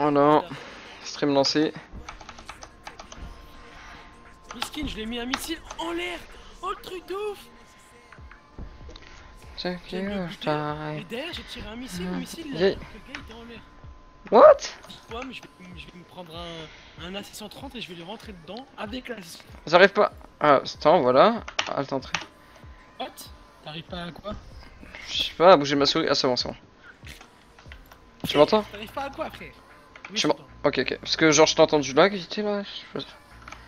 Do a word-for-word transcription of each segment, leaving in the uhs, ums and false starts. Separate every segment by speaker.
Speaker 1: Oh non. Stream lancé.
Speaker 2: Miskin, je l'ai mis un missile en l'air. Oh le truc de ouf.
Speaker 1: C'est
Speaker 2: J'ai mis le
Speaker 1: je
Speaker 2: buteur,
Speaker 1: t'arrête.
Speaker 2: et derrière j'ai tiré un missile, le missile là,
Speaker 1: Yeah.
Speaker 2: le gars était en l'air.
Speaker 1: What?
Speaker 2: Ouais, mais je vais, je vais me prendre un, un A six cent trente et je vais lui rentrer dedans avec la...
Speaker 1: J'arrive pas. Ah, attends, voilà. Ah, attends, entrée.
Speaker 2: What? T'arrives pas à quoi?
Speaker 1: Je sais pas, à bouger ma souris. Ah, c'est bon, c'est bon. Tu m'entends?
Speaker 2: T'arrives pas à quoi, frère? Oui,
Speaker 1: Tu
Speaker 2: je
Speaker 1: m'entends? Ok, ok. Parce que genre, je t'ai entendu là, qui était là. Je sais pas.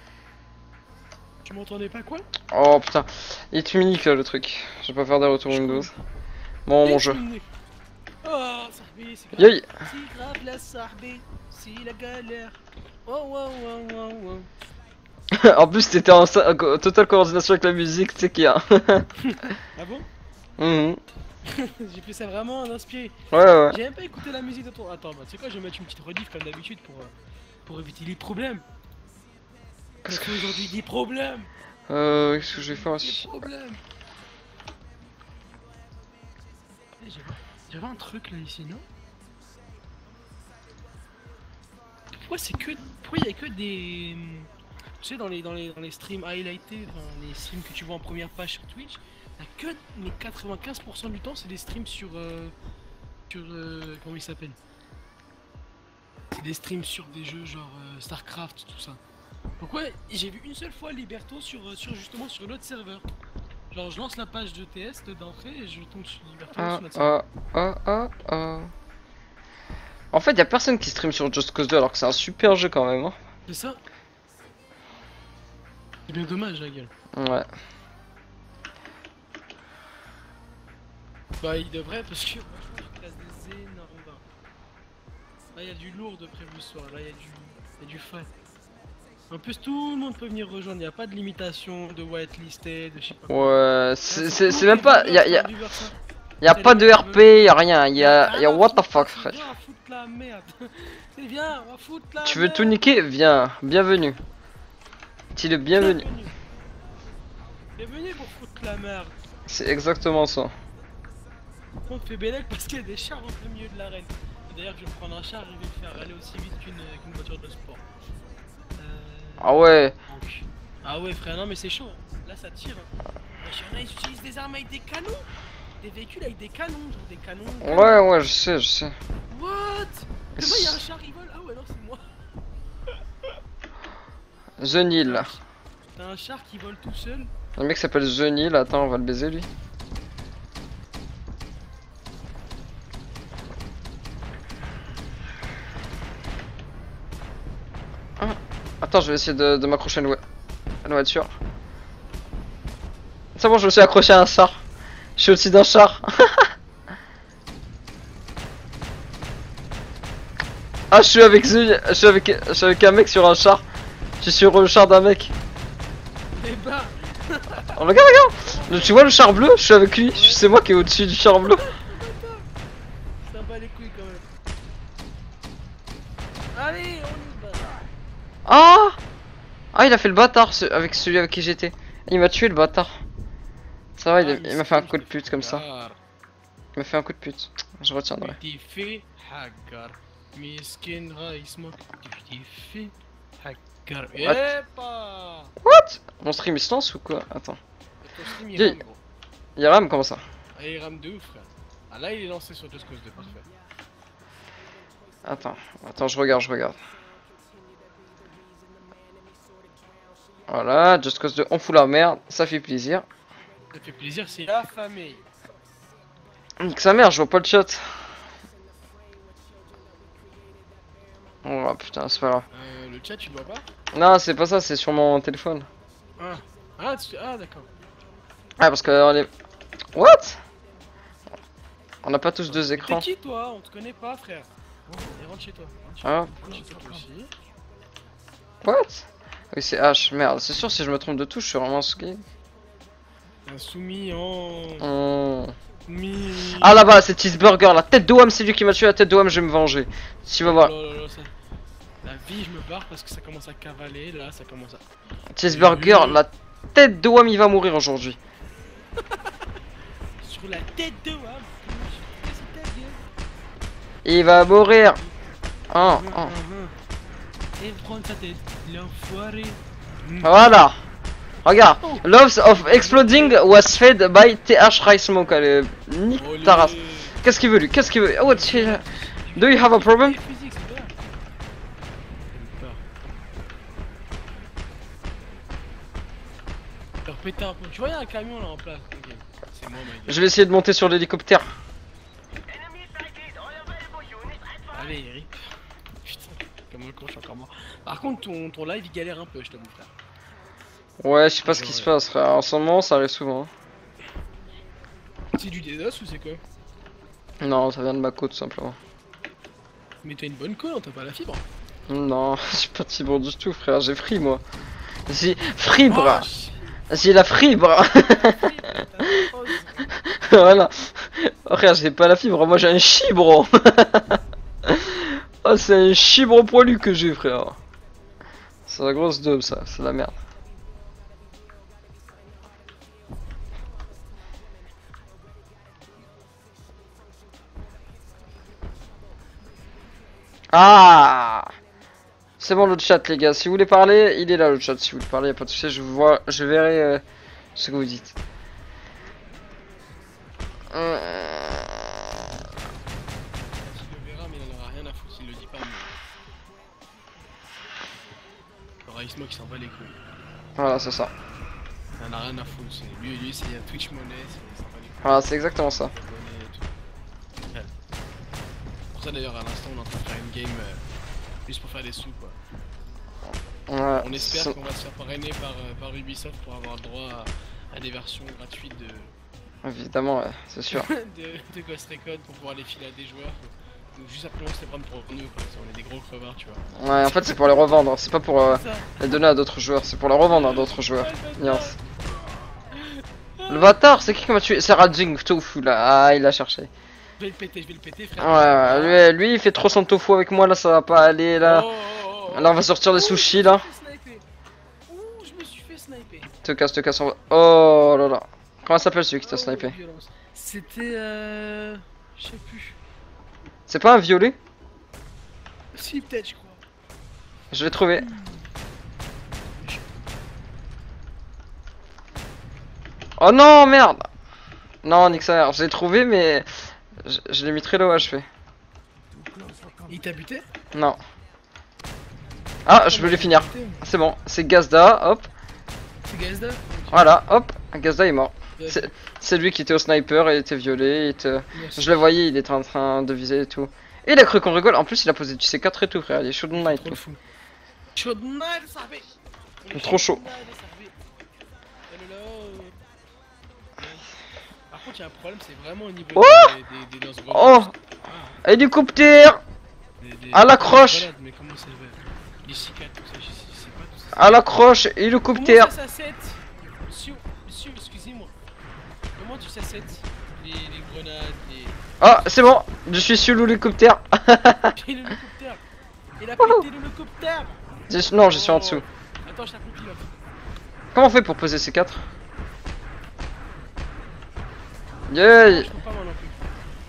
Speaker 2: Tu m'entendais pas quoi?
Speaker 1: Oh putain, il est unique là le truc. Je vais pas faire des retours Windows. Bon, mon jeu.
Speaker 2: Oh, Sahbi, c'est grave.
Speaker 1: Yay.
Speaker 2: C'est grave la Sahbi, c'est la galère. Oh, oh, oh, oh, oh.
Speaker 1: En plus, t'étais en sa- co- totale coordination avec la musique, tu sais qu'il y a.
Speaker 2: Ah bon?
Speaker 1: Mhm.
Speaker 2: J'ai fait ça vraiment en inspiré.
Speaker 1: Ouais, ouais.
Speaker 2: J'ai même pas écouté la musique de ton... Attends, bah tu sais quoi, je vais mettre une petite rediff comme d'habitude pour, euh, pour éviter les problèmes. Parce
Speaker 1: Qu'est-ce
Speaker 2: qu'aujourd'hui, des problèmes.
Speaker 1: Euh, qu'est-ce que je vais faire
Speaker 2: Des
Speaker 1: aussi?
Speaker 2: problèmes. Eh, J'avais j'avais un truc là ici, non? Pourquoi c'est que... Pourquoi il y a que des... Tu sais, dans les, dans les, dans les streams highlightés, enfin, les streams que tu vois en première page sur Twitch, t'as que les quatre-vingt-quinze pour cent du temps, c'est des streams sur... Euh, sur... Euh, comment il s'appelle? C'est des streams sur des jeux genre euh, Starcraft, tout ça. Pourquoi j'ai vu une seule fois Liberto sur, euh, sur justement sur l'autre serveur. Genre je lance la page de test d'entrée et je tombe sur Liberto
Speaker 1: Ah,
Speaker 2: sur notre serveur.
Speaker 1: ah, ah, ah, ah. En fait, y a personne qui stream sur Just Cause deux alors que c'est un super jeu quand même. Hein.
Speaker 2: C'est ça? C'est bien dommage la gueule.
Speaker 1: Ouais.
Speaker 2: Bah il devrait parce que franchement je classe des énormes barres. Là il y a du lourd de prévu ce soir, là il y a du, y a du frais. En plus tout le monde peut venir rejoindre, il n'y a pas de limitation de whitelisted, de je sais pas quoi.
Speaker 1: Ouais, c'est c'est- c'est même pas. Y a, y a,
Speaker 2: y
Speaker 1: y a pas de R P, y a rien. Y a, y a what the fuck, frère.
Speaker 2: Viens foutre la merde. Viens, on va foutre la
Speaker 1: Tu veux
Speaker 2: merde.
Speaker 1: tout niquer? Viens, bienvenue. Tu es le bienvenu.
Speaker 2: Bienvenue pour foutre la merde.
Speaker 1: C'est exactement ça.
Speaker 2: On fait Bélec parce qu'il y a des chars au plein milieu de l'arène. D'ailleurs, je vais prendre un char et je vais le faire aller aussi vite qu'une qu'une voiture de sport. Euh...
Speaker 1: Ah ouais.
Speaker 2: donc. Ah ouais, frère, non, mais c'est chaud. Là, ça tire. Wesh, y'en a, ils utilisent des armes avec des canons. Des véhicules avec des canons, genre des canons. canons.
Speaker 1: Ouais, ouais, je sais, je sais.
Speaker 2: What? Demain, il y a un char qui vole. Ah ouais, non, c'est moi.
Speaker 1: The Nil.
Speaker 2: T'as un char qui vole tout seul.
Speaker 1: Un mec s'appelle The Nil, attends, on va le baiser lui. Ah. Attends, je vais essayer de, de m'accrocher à une, une voiture. C'est bon, je me suis accroché à un char. Je suis au-dessus d'un char. Ah, je suis avec The... je suis avec... je suis avec un mec sur un char. Je suis sur le char d'un mec.
Speaker 2: Et bah.
Speaker 1: Oh, regarde, regarde. Tu vois le char bleu? Je suis avec lui. C'est moi qui est au-dessus du char bleu.
Speaker 2: Ça bat les couilles quand même. Allez, on y va.
Speaker 1: Ah. Ah, il a fait le bâtard ce- avec celui avec qui j'étais. Il m'a tué le bâtard. Ça va, il,
Speaker 2: Ah,
Speaker 1: il m'a fait un coup de pute comme ça.
Speaker 2: Ah,
Speaker 1: Il m'a fait un coup de pute. Je retiendrai.
Speaker 2: t'es fait hagar. Miskin Raismo. T'es fait hagar. Yepa.
Speaker 1: What? Mon stream il se lance ou quoi? Attends.
Speaker 2: Ton stream il
Speaker 1: Yeah.
Speaker 2: rame, gros.
Speaker 1: Il rame comment ça?
Speaker 2: Ah, il rame de ouf, frère. Ah là, il est lancé sur Just Cause deux, parfait.
Speaker 1: Attends, attends, je regarde, je regarde. Voilà, Just Cause deux, on fout la merde, ça fait plaisir.
Speaker 2: Ça fait plaisir, c'est la famille.
Speaker 1: Nique sa mère, je vois pas le chat. Oh putain, c'est pas grave.
Speaker 2: Euh, le chat, tu le vois pas?
Speaker 1: Non, c'est pas ça, c'est sur mon téléphone.
Speaker 2: Ah, ah, tu... ah d'accord.
Speaker 1: Ah, parce que on est. What? On n'a pas tous deux
Speaker 2: T'es
Speaker 1: écrans.
Speaker 2: qui toi? On te connaît pas, frère. Bon, et rentre chez toi. Rentre chez
Speaker 1: Ah,
Speaker 2: toi. Rentre chez toi toi aussi.
Speaker 1: what? Oui, c'est H, merde, c'est sûr, si je me trompe de touche, je suis vraiment ski.
Speaker 2: Un soumis en.
Speaker 1: Hmm.
Speaker 2: Mi...
Speaker 1: Ah là-bas, c'est Cheeseburger, la tête de Wham, c'est lui qui m'a tué la tête de Wham, je vais me venger. Tu vas voir.
Speaker 2: Oh là là là, ça- La vie, je me barre parce que ça commence à cavaler. Là, ça commence à.
Speaker 1: Cheeseburger, la tête de Wham, il va mourir aujourd'hui.
Speaker 2: Sur la tête de Wam.
Speaker 1: Il va mourir. Oh, oh.
Speaker 2: Et prendre sa tête, l'enfoiré.
Speaker 1: Voilà. Regarde. Loves of Exploding was fed by T H Rai Smoke. Allez, nique ta race. Qu'est-ce qu'il veut lui? Qu'est-ce qu'il veut? Oh, tu- Do you have a problem?
Speaker 2: Alors péter un peu. Tu vois, il y a un camion là en place. Ok, c'est moi, mec.
Speaker 1: Je vais essayer de monter sur l'hélicoptère.
Speaker 2: Allez, Eric. Putain, comme un con, je suis encore mort. Par contre, ton, ton live il galère un peu, je t'avoue, frère.
Speaker 1: Ouais, je sais pas ce qui se passe, frère. En ce moment, ça arrive souvent.
Speaker 2: C'est du DDoS ou c'est quoi?
Speaker 1: Non, ça vient de ma côte, tout simplement.
Speaker 2: Mais t'as une bonne colle, hein, t'as pas la fibre.
Speaker 1: Non, j'ai pas de fibre du tout, frère. J'ai free, moi. J'ai fribre.
Speaker 2: Oh,
Speaker 1: J'ai la fibre. Voilà. Oh, frère, j'ai pas la fibre. Moi, j'ai un chibre. Oh, c'est un chibre poilu que j'ai, frère. C'est la grosse daube, ça. C'est la merde. Ah, c'est bon le chat, les gars. Si vous voulez parler, il est là le chat. Si vous voulez parler, y a pas de souci. Je vous vois, je verrai euh, ce que vous dites. Euh...
Speaker 2: Il le verra, mais il en aura rien à foutre s'il le dit pas. Mais... Le Raïsmo qui s'en bat les couilles.
Speaker 1: Voilà, c'est ça.
Speaker 2: Il en a rien à foutre. Lui, lui, c'est un Twitch monnaie, c'est s'en bat les couilles.
Speaker 1: Voilà, c'est exactement ça.
Speaker 2: Ouais. Pour ça d'ailleurs, à l'instant, on est en train de faire une game euh, juste pour faire des sous, quoi.
Speaker 1: Ouais,
Speaker 2: On espère qu'on va se faire parrainer par, euh, par Ubisoft pour avoir le droit à, à des versions gratuites de,
Speaker 1: évidemment, ouais, c'est sûr.
Speaker 2: de, de Ghost Recon pour pouvoir les filer à des joueurs. Donc juste après, on se les prendre pour nous, quoi. On est des gros crevards, tu vois.
Speaker 1: Ouais, en fait, c'est pour les revendre. C'est pas pour euh,
Speaker 2: C'est ça.
Speaker 1: les donner à d'autres joueurs. C'est pour les revendre à d'autres joueurs. Nuance. Le bâtard, c'est qui qui m'a tué? C'est Rajing Tofu là. Ah, il a cherché.
Speaker 2: Je vais le péter, je vais le péter, frère.
Speaker 1: Ouais, ouais, lui, lui il fait trop son tofu avec moi là, ça va pas aller là.
Speaker 2: Oh, oh, oh,
Speaker 1: Là, on va sortir des
Speaker 2: oh,
Speaker 1: sushis là.
Speaker 2: Ouh, je me suis fait sniper.
Speaker 1: Te casse, te casse, on va. Oh là là. Comment s'appelle celui qui t'a snipé?
Speaker 2: C'était euh. Je sais plus.
Speaker 1: C'est pas un violet?
Speaker 2: Si, peut-être, je crois.
Speaker 1: Je l'ai trouvé. Oh non, merde! Non, nique sa mère, je l'ai trouvé, mais je, je l'ai mis très low H P.
Speaker 2: Il t'a buté?
Speaker 1: Non. Ah, je veux les finir. C'est bon, c'est Gazda, hop.
Speaker 2: C'est Gazda?
Speaker 1: Voilà, hop. Gazda est mort. C'est c'est lui qui était au sniper, il était violet, il était... Je le voyais, il était en train de viser et tout. Et il a cru qu'on rigole, en plus il a posé du C quatre et tout, frère, il est chaud de night.
Speaker 2: Trop fou. Chaud de night, ça fait.
Speaker 1: Trop chaud.
Speaker 2: Par contre, il y a un problème, c'est vraiment au niveau
Speaker 1: Oh
Speaker 2: des, des, des lance
Speaker 1: Oh hélicoptère à l'accroche.
Speaker 2: Mais comment ça va? Les cicatres, tout ça, je sais pas tout ça.
Speaker 1: À l'accroche, hélicoptère.
Speaker 2: Comment ça s'assette? Monsieur, monsieur, excusez-moi. Comment tu s'assètes les, les grenades, les...
Speaker 1: Ah, c'est bon, je suis sur l'hélicoptère.
Speaker 2: J'ai l'hélicoptère. Il a pété l'hélicoptère.
Speaker 1: Non, je suis en dessous.
Speaker 2: Attends, je t'accroupis là.
Speaker 1: Comment on fait pour poser C quatre? Yeah.
Speaker 2: Je peux pas moi non plus.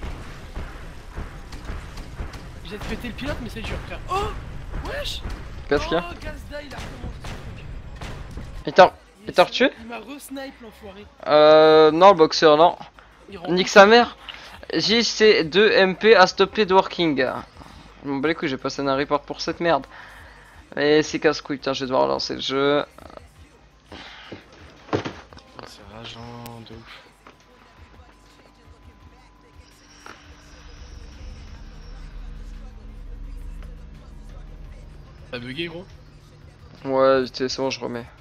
Speaker 2: J'ai pété le pilote, mais c'est dur, frère. Oh wesh.
Speaker 1: Qu'est-ce qu'il y a?
Speaker 2: Oh, Gazda, il a recommencé ce truc.
Speaker 1: Il t'a il t'a retué?
Speaker 2: Il m'a re-snipe l'enfoiré.
Speaker 1: Euh, non, le boxeur, non.
Speaker 2: Il rentre.
Speaker 1: Nique sa mère. J C deux M P a stoppé de working. Bon, bah les couilles, j'ai passé un report pour cette merde. Et c'est casse-couille, putain, je vais devoir relancer le jeu.
Speaker 2: C'est rageant de ouf. T'as bugué, gros?
Speaker 1: Ouais, c'est bon, je remets.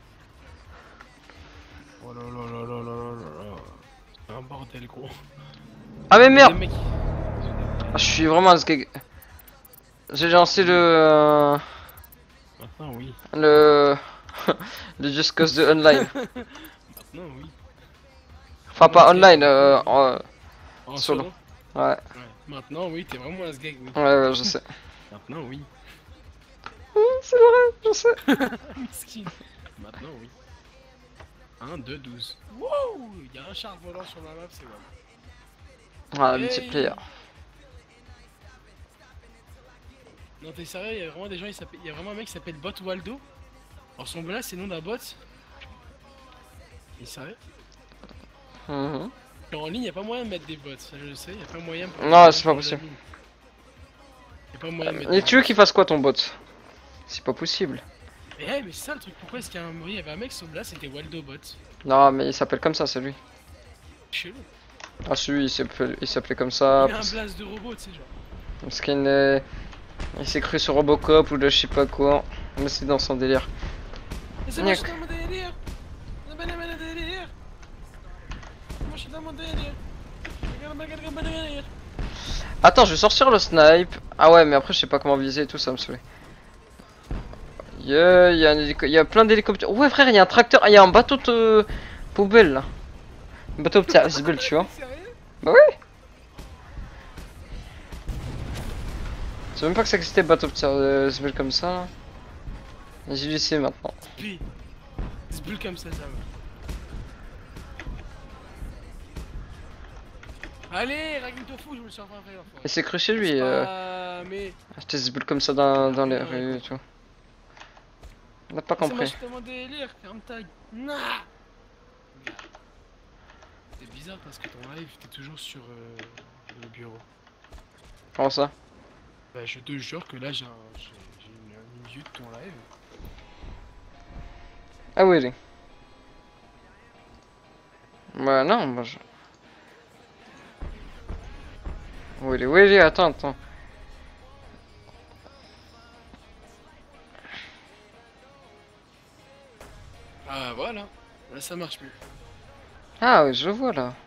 Speaker 2: Oh là là là là là là là. C'est un bordel, gros.
Speaker 1: Ah, mais merde!
Speaker 2: Les mecs-
Speaker 1: Ah, je suis vraiment un skeg. J'ai lancé le. euh,
Speaker 2: Maintenant, oui.
Speaker 1: le. le Just Cause de online.
Speaker 2: Maintenant, oui.
Speaker 1: Enfin, pas online, euh, en,
Speaker 2: En
Speaker 1: solo.
Speaker 2: solo.
Speaker 1: Ouais,
Speaker 2: Ouais. Maintenant, oui, t'es vraiment un sgeg, oui.
Speaker 1: ouais, ouais, je sais.
Speaker 2: Maintenant, oui.
Speaker 1: C'est vrai, je sais.
Speaker 2: Miskin. Maintenant, oui. un, deux, douze. Wow! Il y a un char volant sur la map, c'est bon.
Speaker 1: Ah,
Speaker 2: Hey.
Speaker 1: multiplayer.
Speaker 2: Non, t'es sérieux, il y a vraiment des gens, il s'appelle- il y a vraiment un mec qui s'appelle Bot Waldo. Alors son blast c'est le nom d'un bot. Il est sérieux?
Speaker 1: Mhm.
Speaker 2: En ligne, y a pas moyen de mettre des bots, ça je le sais, y a pas moyen. pour-
Speaker 1: Non, c'est pas
Speaker 2: pour
Speaker 1: possible.
Speaker 2: les amis. Y a pas moyen de mettre
Speaker 1: Et
Speaker 2: des
Speaker 1: tu veux
Speaker 2: bots.
Speaker 1: qu'il fasse quoi ton bot? C'est pas possible.
Speaker 2: Mais hey, mais c'est ça le truc, pourquoi est-ce qu'il y a un il y avait un mec son blast c'était Waldo Bot?
Speaker 1: Non, mais il s'appelle comme ça, c'est lui.
Speaker 2: Chelou.
Speaker 1: Ah, celui, il s'appelait il s'appelait comme ça.
Speaker 2: Il a un
Speaker 1: Parce,
Speaker 2: blast de robot, tu sais, genre.
Speaker 1: parce qu'il est- il s'est cru sur Robocop ou de je sais pas quoi. Mais c'est dans son délire.
Speaker 2: Et c'est moi, je
Speaker 1: Niaque.
Speaker 2: suis dans mon délire. C'est pas mon délire. Moi, je suis dans mon délire. Regarde, regarde, regarde, regarde, regarde.
Speaker 1: Attends, je vais sortir le snipe. Ah ouais, mais après, je sais pas comment viser et tout, ça me saoule. Yeah, il y a un hélico- il y a plein d'hélicoptères. Ouais, frère, il y a un tracteur. Il y a un bateau de poubelle là. Un bateau de poubelle, tu vois.
Speaker 2: T'es sérieux?
Speaker 1: Bah oui. Je sais même pas que ça existait bateau de poubelle comme ça. Là. J'ai dû essayer maintenant.
Speaker 2: Puis, c'est bulle comme ça, ça va. Allez, Ragin Tofu, je me le suis en train de faire.
Speaker 1: Et c'est cru chez lui.
Speaker 2: C'est
Speaker 1: Euh...
Speaker 2: pas- Mais.
Speaker 1: Acheter des bulles comme ça dans, dans les
Speaker 2: Ouais.
Speaker 1: rues et tout. On n'a pas
Speaker 2: C'est moi,
Speaker 1: compris.
Speaker 2: je suis dans mon délire, ferme ta. Nah. C'est bizarre parce que ton live, t'es toujours sur euh, le bureau.
Speaker 1: Comment ça?
Speaker 2: Bah, je te jure que là, j'ai un... j'ai j'ai une, une vue de ton live.
Speaker 1: Ah oui. oui. Ouais, non, moi je. Oui, oui, oui, attends, attends.
Speaker 2: Ah, voilà. Là, ça marche plus.
Speaker 1: Ah oui, je le vois là.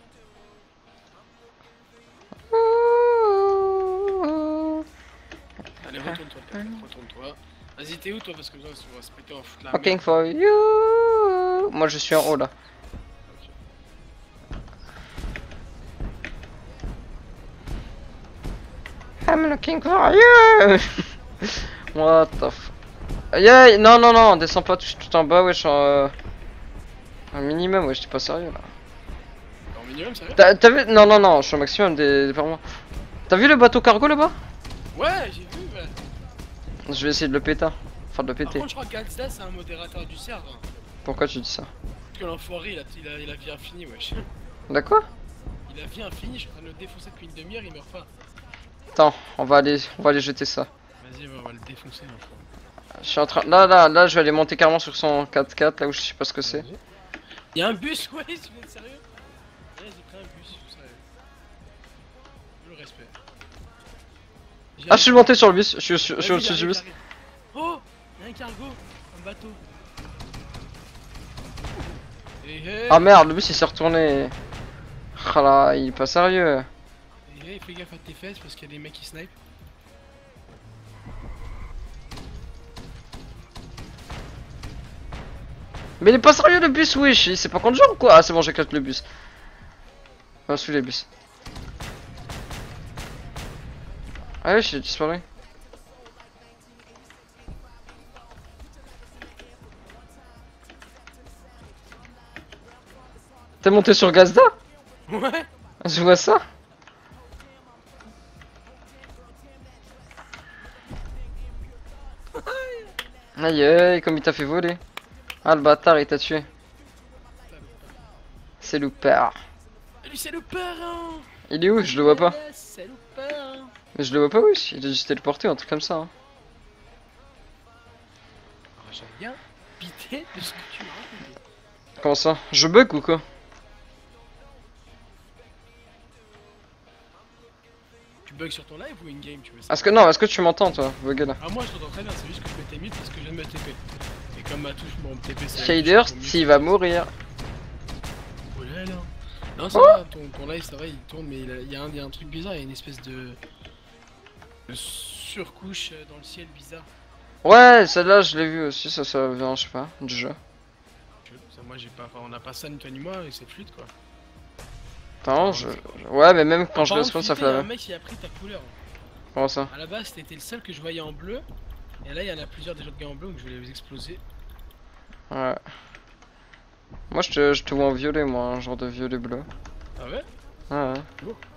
Speaker 2: Allez, retourne-toi, retourne-toi. Vas-y, t'es où toi? Parce que là, on va se péter, on va foutre la
Speaker 1: Looking
Speaker 2: merde.
Speaker 1: for you. Moi je suis en haut là. I'm looking for you. What the f... Yeah, non, non, non, descends pas tout, tout en bas, wesh. Euh... Un minimum, wesh, t'es pas sérieux là.
Speaker 2: En minimum, sérieux?
Speaker 1: T'as t'as vu? Non, non, non, je suis au maximum des, des permis. T'as vu le bateau cargo là-bas?
Speaker 2: Ouais, j'ai vu, ouais.
Speaker 1: Je vais essayer de le péter. Enfin, de le
Speaker 2: Par
Speaker 1: péter.
Speaker 2: contre, je crois que Gazda, c'est un modérateur du serveur.
Speaker 1: Pourquoi tu dis ça?
Speaker 2: Parce que l'enfoiré, il a, il, a, il a vie infinie, wesh.
Speaker 1: D'accord?
Speaker 2: Il a vie infinie, je suis en train de le défoncer depuis une demi-heure, il meurt pas.
Speaker 1: Attends, on va aller, on va aller jeter ça.
Speaker 2: Vas-y, on va le défoncer, l'enfoiré.
Speaker 1: Je suis en train. Là, là, là, je vais aller monter carrément sur son quatre quatre, là où je sais pas ce que c'est.
Speaker 2: Il y a un bus, ouais, tu veux être sérieux? Ouais, j'ai pris un bus, sérieux. Le respect. J'ai
Speaker 1: Ah, je suis monté sur le bus, je suis, je suis- je suis
Speaker 2: Vas-y,
Speaker 1: au-dessus
Speaker 2: il
Speaker 1: du
Speaker 2: arrive,
Speaker 1: bus.
Speaker 2: il arrive. Oh, il y a un cargo, un bateau. Et hey,
Speaker 1: Ah merde, le bus il s'est retourné. Ah là, il est pas sérieux.
Speaker 2: et hey, fais gaffe à tes fesses parce qu'il y a des mecs qui snipe.
Speaker 1: Mais il est pas sérieux le bus, wesh, il sait pas conduire ou quoi? Ah, c'est bon, j'éclate le bus. Ah, suis les bus. Ah, ouais, j'ai disparu. T'es monté sur Gazda?
Speaker 2: Ouais.
Speaker 1: Je vois ça. Aïe aïe, comme il t'a fait voler. Ah, le bâtard, il t'a tué. C'est loupard.
Speaker 2: Lui, c'est le parrain.
Speaker 1: Il est où? Je le vois pas.
Speaker 2: C'est le parrain.
Speaker 1: Mais je le vois pas, wesh. Il est juste téléporté ou un truc comme ça. Hein.
Speaker 2: J'ai rien pité de ce que tu m'as raconté.
Speaker 1: Comment ça? Je bug ou quoi?
Speaker 2: Tu bugs sur ton live ou in-game, tu veux ça?
Speaker 1: Est-ce que non, est-ce que tu m'entends toi? Bugger là.
Speaker 2: Ah, moi je t'entends très bien, c'est juste que je m'étais mute parce que je viens de me T P. Et comme ma touche, mon T P c'est.
Speaker 1: Shaders, s'il va mourir.
Speaker 2: Oh là là. Non, ça va, ton, ton live, ça va, il tourne, mais il, a- il y, a un- il y a un truc bizarre, il y a une espèce de. de surcouche euh, dans le ciel bizarre.
Speaker 1: Ouais, celle-là je l'ai vu aussi, ça, ça vient, je sais pas, du jeu.
Speaker 2: Je- Ça, moi j'ai pas. Enfin, on n'a pas ça ni toi ni moi, et c'est fluide quoi.
Speaker 1: Attends, je... je- Ouais, mais même quand je
Speaker 2: Par
Speaker 1: respawn,
Speaker 2: contre,
Speaker 1: ça fait
Speaker 2: Flippé,
Speaker 1: la
Speaker 2: y a un
Speaker 1: même.
Speaker 2: mec qui a pris ta couleur.
Speaker 1: Comment ça?
Speaker 2: À la base, t'étais le seul que je voyais en bleu. Et là, il y en a plusieurs des autres gars en bleu, donc je vais les exploser.
Speaker 1: Ouais. Moi je te, je te vois en violet, moi, un genre de violet bleu.
Speaker 2: Ah ouais?
Speaker 1: Ouais, ouais.
Speaker 2: Lourd.